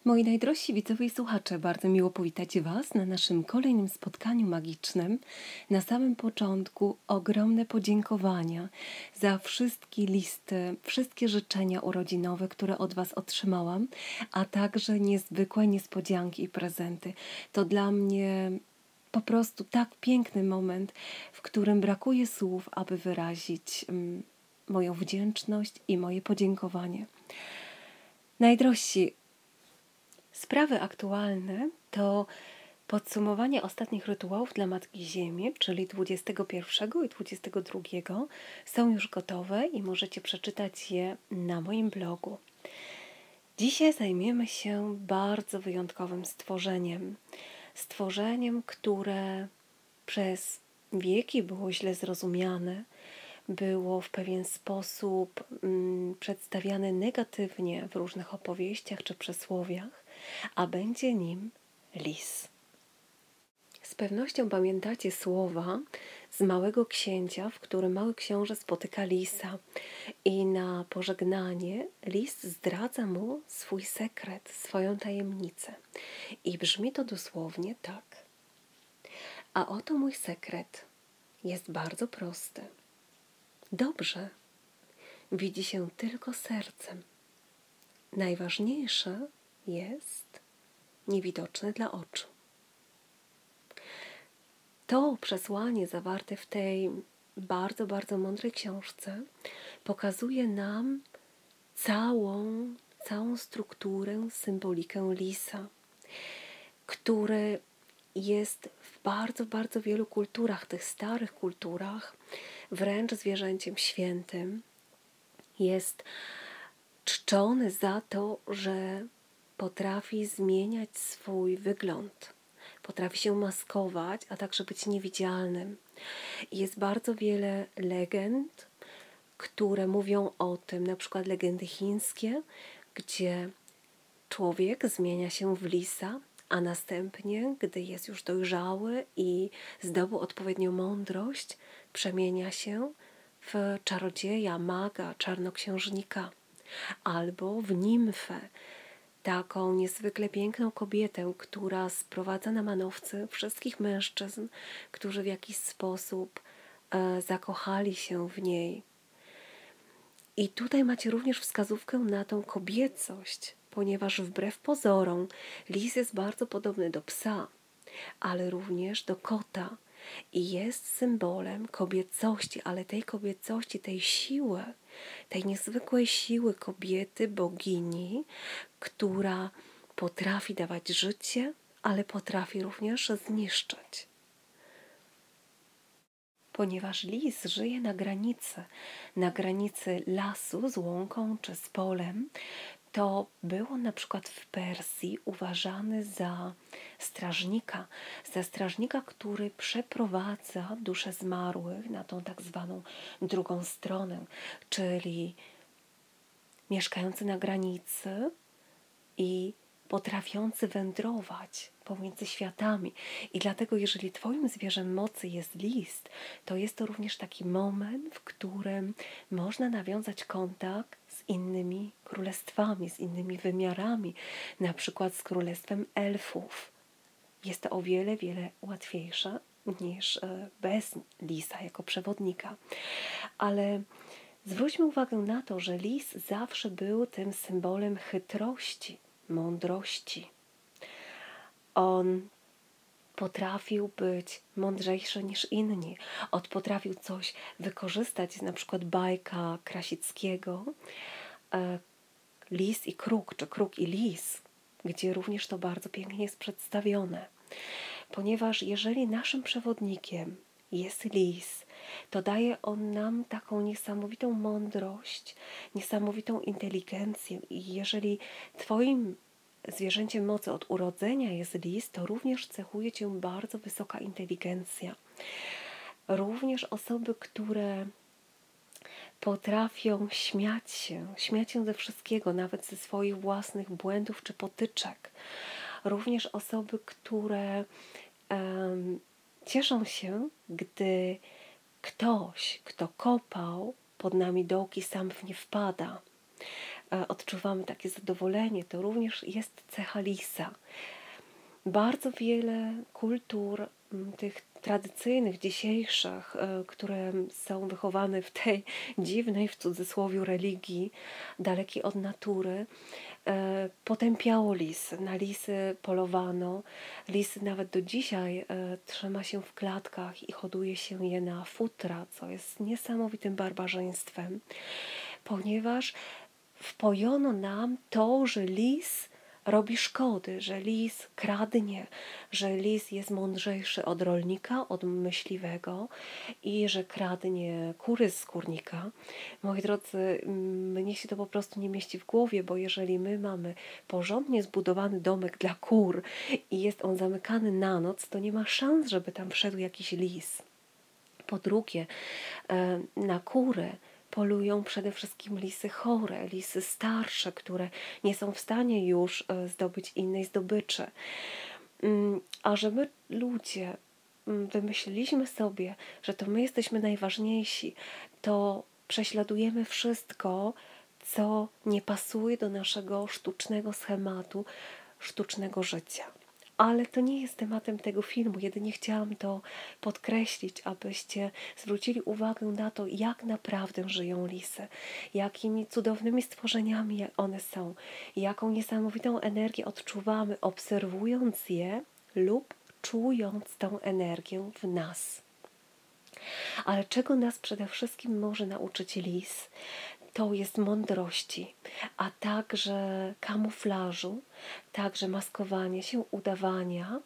Moi najdrożsi widzowie i słuchacze, bardzo miło powitać Was na naszym kolejnym spotkaniu magicznym. Na samym początku ogromne podziękowania za wszystkie listy, wszystkie życzenia urodzinowe, które od Was otrzymałam, a także niezwykłe niespodzianki i prezenty. To dla mnie po prostu tak piękny moment, w którym brakuje słów, aby wyrazić moją wdzięczność i moje podziękowanie. Najdrożsi, sprawy aktualne to podsumowanie ostatnich rytuałów dla Matki Ziemi, czyli 21 i 22 są już gotowe i możecie przeczytać je na moim blogu. Dzisiaj zajmiemy się bardzo wyjątkowym stworzeniem. Stworzeniem, które przez wieki było źle zrozumiane, było w pewien sposób przedstawiane negatywnie w różnych opowieściach czy przysłowiach, a będzie nim lis. Z pewnością pamiętacie słowa z Małego Księcia, w którym Mały Książę spotyka lisa i na pożegnanie lis zdradza mu swój sekret, swoją tajemnicę. I brzmi to dosłownie tak. A oto mój sekret jest bardzo prosty. Dobrze widzi się tylko sercem. Najważniejsze jest niewidoczne dla oczu. To przesłanie zawarte w tej bardzo, bardzo mądrej książce pokazuje nam całą strukturę, symbolikę lisa, który jest w bardzo, bardzo wielu kulturach, tych starych kulturach, wręcz zwierzęciem świętym. Jest czczony za to, że potrafi zmieniać swój wygląd, potrafi się maskować, a także być niewidzialnym. Jest bardzo wiele legend, które mówią o tym, na przykład legendy chińskie, gdzie człowiek zmienia się w lisa, a następnie, gdy jest już dojrzały i zdobył odpowiednią mądrość, przemienia się w czarodzieja, maga, czarnoksiężnika albo w nimfę, taką niezwykle piękną kobietę, która sprowadza na manowce wszystkich mężczyzn, którzy w jakiś sposób zakochali się w niej. I tutaj macie również wskazówkę na tą kobiecość, ponieważ wbrew pozorom lis jest bardzo podobny do psa, ale również do kota i jest symbolem kobiecości, ale tej kobiecości, tej siły, tej niezwykłej siły kobiety, bogini, która potrafi dawać życie, ale potrafi również zniszczyć. Ponieważ lis żyje na granicy lasu z łąką czy z polem, to był on na przykład w Persji uważany za strażnika, który przeprowadza dusze zmarłych na tą tak zwaną drugą stronę, czyli mieszkający na granicy i potrafiący wędrować pomiędzy światami. I dlatego, jeżeli Twoim zwierzem mocy jest lis, to jest to również taki moment, w którym można nawiązać kontakt z innymi królestwami, z innymi wymiarami, na przykład z królestwem elfów. Jest to o wiele, wiele łatwiejsze niż bez lisa jako przewodnika. Ale zwróćmy uwagę na to, że lis zawsze był tym symbolem chytrości, mądrości. On potrafił być mądrzejszy niż inni. On potrafił coś wykorzystać, na przykład bajka Krasickiego, Lis i kruk, czy kruk i lis, gdzie również to bardzo pięknie jest przedstawione. Ponieważ jeżeli naszym przewodnikiem jest lis, to daje on nam taką niesamowitą mądrość, niesamowitą inteligencję. I jeżeli Twoim zwierzęciem mocy od urodzenia jest lis, to również cechuje Cię bardzo wysoka inteligencja. Również osoby, które potrafią śmiać się ze wszystkiego, nawet ze swoich własnych błędów czy potyczek. Również osoby, które cieszą się, gdy ktoś, kto kopał pod nami dołki, sam w nie wpada. odczuwamy takie zadowolenie, to również jest cecha lisa. Bardzo wiele kultur tych tradycyjnych, dzisiejszych, które są wychowane w tej dziwnej, w cudzysłowie, religii, dalekiej od natury, potępiało lisy. Na lisy polowano. Lisy nawet do dzisiaj trzyma się w klatkach i hoduje się je na futra, co jest niesamowitym barbarzyństwem, ponieważ wpojono nam to, że lis robi szkody, że lis kradnie, że lis jest mądrzejszy od rolnika, od myśliwego i że kradnie kury z kurnika. Moi drodzy, mnie się to po prostu nie mieści w głowie, bo jeżeli my mamy porządnie zbudowany domek dla kur i jest on zamykany na noc, to nie ma szans, żeby tam wszedł jakiś lis. Po drugie, na kury polują przede wszystkim lisy chore, lisy starsze, które nie są w stanie już zdobyć innej zdobyczy. A że my ludzie wymyśliliśmy sobie, że to my jesteśmy najważniejsi, to prześladujemy wszystko, co nie pasuje do naszego sztucznego schematu, sztucznego życia. Ale to nie jest tematem tego filmu, jedynie chciałam to podkreślić, abyście zwrócili uwagę na to, jak naprawdę żyją lisy, jakimi cudownymi stworzeniami one są, jaką niesamowitą energię odczuwamy, obserwując je lub czując tą energię w nas. Ale czego nas przede wszystkim może nauczyć lis? To jest mądrości, a także kamuflażu, także maskowania się, udawania,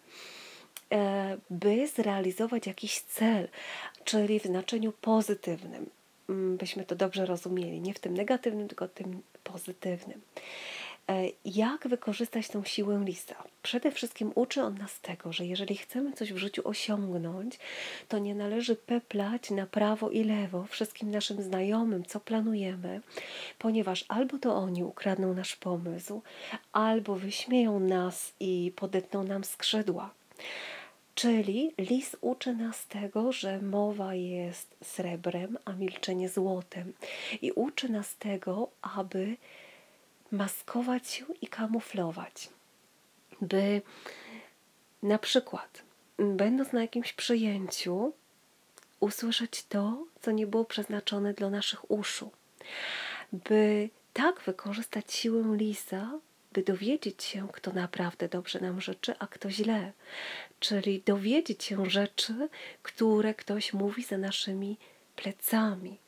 by zrealizować jakiś cel, czyli w znaczeniu pozytywnym. Byśmy to dobrze rozumieli, nie w tym negatywnym, tylko w tym pozytywnym. Jak wykorzystać tą siłę lisa? Przede wszystkim uczy on nas tego, że jeżeli chcemy coś w życiu osiągnąć, to nie należy peplać na prawo i lewo wszystkim naszym znajomym, co planujemy, ponieważ albo to oni ukradną nasz pomysł, albo wyśmieją nas i podetną nam skrzydła. Czyli lis uczy nas tego, że mowa jest srebrem, a milczenie złotem. I uczy nas tego, aby maskować się i kamuflować, by na przykład, będąc na jakimś przyjęciu, usłyszeć to, co nie było przeznaczone dla naszych uszu, by tak wykorzystać siłę lisa, by dowiedzieć się, kto naprawdę dobrze nam życzy, a kto źle, czyli dowiedzieć się rzeczy, które ktoś mówi za naszymi plecami.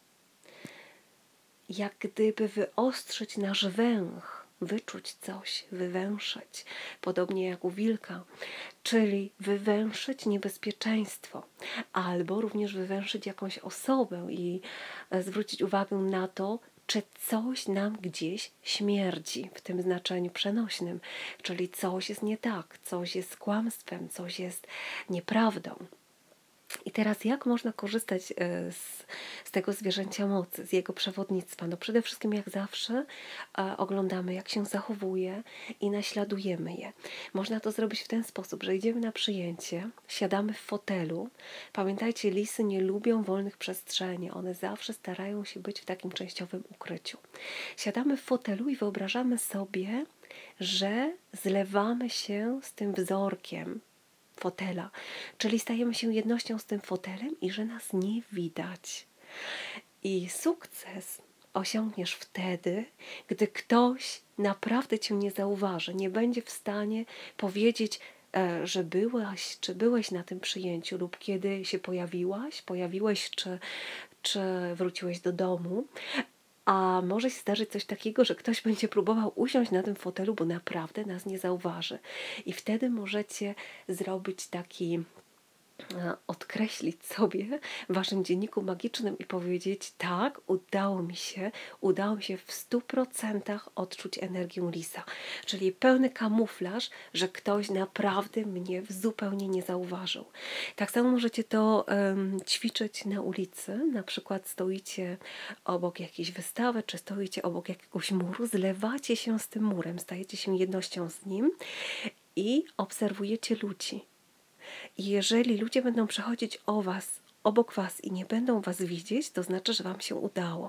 Jak gdyby wyostrzyć nasz węch, wyczuć coś, wywęszyć, podobnie jak u wilka, czyli wywęszyć niebezpieczeństwo, albo również wywęszyć jakąś osobę i zwrócić uwagę na to, czy coś nam gdzieś śmierdzi, w tym znaczeniu przenośnym, czyli coś jest nie tak, coś jest kłamstwem, coś jest nieprawdą. I teraz jak można korzystać z tego zwierzęcia mocy, z jego przewodnictwa? No przede wszystkim jak zawsze oglądamy, jak się zachowuje i naśladujemy je. Można to zrobić w ten sposób, że idziemy na przyjęcie, siadamy w fotelu. Pamiętajcie, lisy nie lubią wolnych przestrzeni. One zawsze starają się być w takim częściowym ukryciu. Siadamy w fotelu i wyobrażamy sobie, że zlewamy się z tym wzorkiem fotela, czyli stajemy się jednością z tym fotelem i że nas nie widać. I sukces osiągniesz wtedy, gdy ktoś naprawdę Cię nie zauważy, nie będzie w stanie powiedzieć, że byłaś, czy byłeś na tym przyjęciu lub kiedy się pojawiłeś, czy wróciłeś do domu. A może się zdarzyć coś takiego, że ktoś będzie próbował usiąść na tym fotelu, bo naprawdę nas nie zauważy. I wtedy możecie zrobić taki, odkreślić sobie w waszym dzienniku magicznym i powiedzieć: tak, udało mi się w 100% odczuć energię lisa. Czyli pełny kamuflaż, że ktoś naprawdę mnie zupełnie nie zauważył. Tak samo możecie to ćwiczyć na ulicy, na przykład stoicie obok jakiejś wystawy, czy stoicie obok jakiegoś muru, zlewacie się z tym murem, stajecie się jednością z nim i obserwujecie ludzi. I jeżeli ludzie będą przechodzić obok was i nie będą was widzieć, to znaczy, że wam się udało.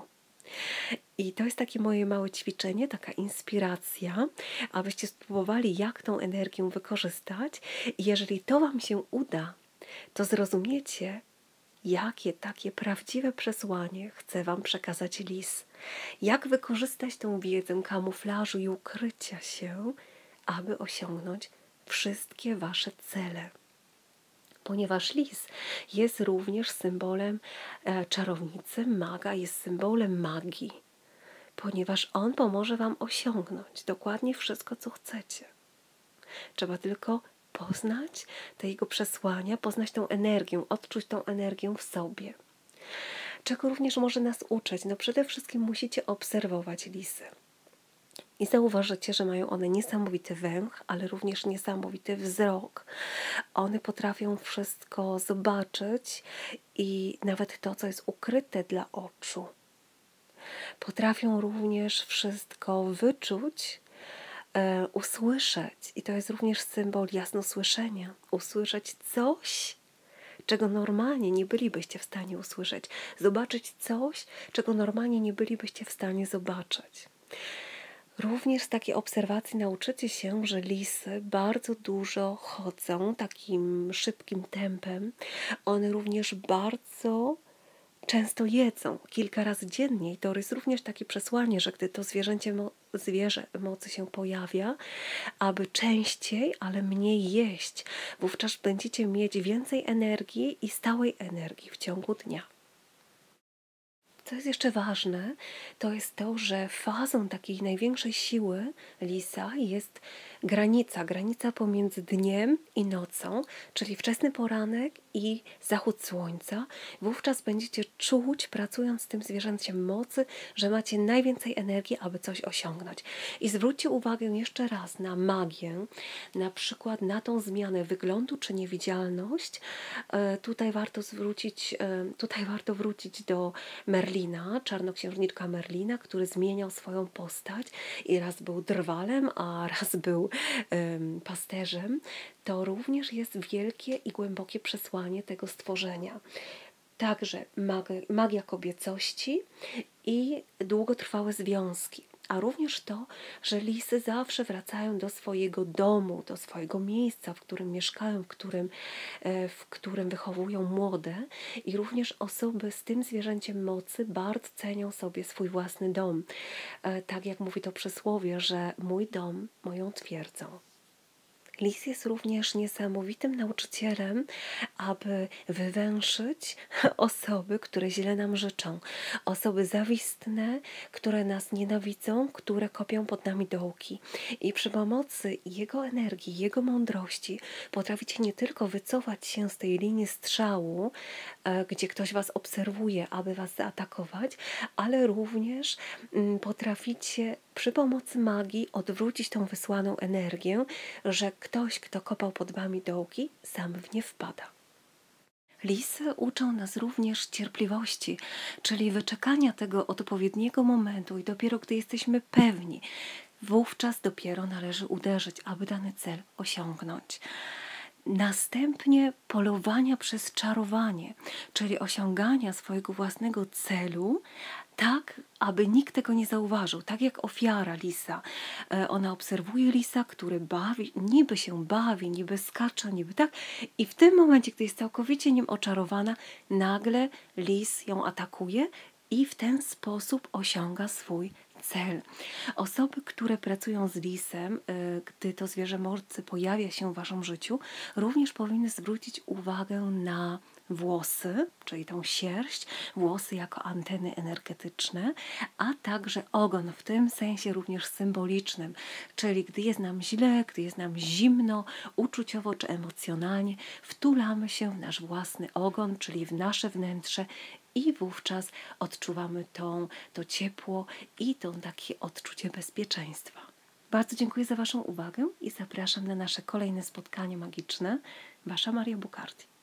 I to jest takie moje małe ćwiczenie, taka inspiracja, abyście spróbowali, jak tą energię wykorzystać. I jeżeli to Wam się uda, to zrozumiecie, jakie takie prawdziwe przesłanie chce Wam przekazać lis. Jak wykorzystać tą wiedzę kamuflażu i ukrycia się, aby osiągnąć wszystkie Wasze cele. Ponieważ lis jest również symbolem czarownicy, maga, jest symbolem magii. Ponieważ on pomoże Wam osiągnąć dokładnie wszystko, co chcecie. Trzeba tylko poznać te jego przesłania, poznać tą energię, odczuć tą energię w sobie. Czego również może nas uczyć? No przede wszystkim musicie obserwować lisy. I zauważycie, że mają one niesamowity węch, ale również niesamowity wzrok. One potrafią wszystko zobaczyć i nawet to, co jest ukryte dla oczu. Potrafią również wszystko wyczuć, usłyszeć. I to jest również symbol jasnosłyszenia. Usłyszeć coś, czego normalnie nie bylibyście w stanie usłyszeć. Zobaczyć coś, czego normalnie nie bylibyście w stanie zobaczyć. Również z takiej obserwacji nauczycie się, że lisy bardzo dużo chodzą takim szybkim tempem. One również bardzo często jedzą kilka razy dziennie i to jest również takie przesłanie, że gdy to zwierzę mocy się pojawia, aby częściej, ale mniej jeść, wówczas będziecie mieć więcej energii i stałej energii w ciągu dnia. Co jest jeszcze ważne, to jest to, że fazą takiej największej siły lisa jest granica pomiędzy dniem i nocą, czyli wczesny poranek i zachód słońca. Wówczas będziecie czuć, pracując z tym zwierzęciem mocy, że macie najwięcej energii, aby coś osiągnąć. I zwróćcie uwagę jeszcze raz na magię, na przykład na tą zmianę wyglądu czy niewidzialność. Tutaj warto wrócić do Merlina, czarnoksiężniczka Merlina, który zmieniał swoją postać i raz był drwalem, a raz był pasterzem. To również jest wielkie i głębokie przesłanie tego stworzenia. Także magia kobiecości i długotrwałe związki. A również to, że lisy zawsze wracają do swojego domu, do swojego miejsca, w którym mieszkają, w którym wychowują młode. I również osoby z tym zwierzęciem mocy bardzo cenią sobie swój własny dom. Tak jak mówi to przysłowie, że mój dom, moją twierdzą. Lis jest również niesamowitym nauczycielem, aby wywęszyć osoby, które źle nam życzą. Osoby zawistne, które nas nienawidzą, które kopią pod nami dołki. I przy pomocy jego energii, jego mądrości potraficie nie tylko wycofać się z tej linii strzału, gdzie ktoś was obserwuje, aby was zaatakować, ale również potraficie przy pomocy magii odwrócić tą wysłaną energię, że ktoś, kto kopał pod wami dołki, sam w nie wpada. Lisy uczą nas również cierpliwości, czyli wyczekania tego odpowiedniego momentu i dopiero gdy jesteśmy pewni, wówczas dopiero należy uderzyć, aby dany cel osiągnąć. Następnie polowania przez czarowanie, czyli osiągania swojego własnego celu, tak, aby nikt tego nie zauważył. Tak jak ofiara lisa. Ona obserwuje lisa, który niby się bawi, niby skacze, niby tak. I w tym momencie, gdy jest całkowicie nim oczarowana, nagle lis ją atakuje i w ten sposób osiąga swój cel. Osoby, które pracują z lisem, gdy to zwierzę mocy pojawia się w waszym życiu, również powinny zwrócić uwagę na włosy, czyli tą sierść, włosy jako anteny energetyczne, a także ogon w tym sensie również symbolicznym, czyli gdy jest nam źle, gdy jest nam zimno, uczuciowo czy emocjonalnie, wtulamy się w nasz własny ogon, czyli w nasze wnętrze i wówczas odczuwamy to ciepło i to takie odczucie bezpieczeństwa. Bardzo dziękuję za waszą uwagę i zapraszam na nasze kolejne spotkanie magiczne. Wasza Maria Bukarty.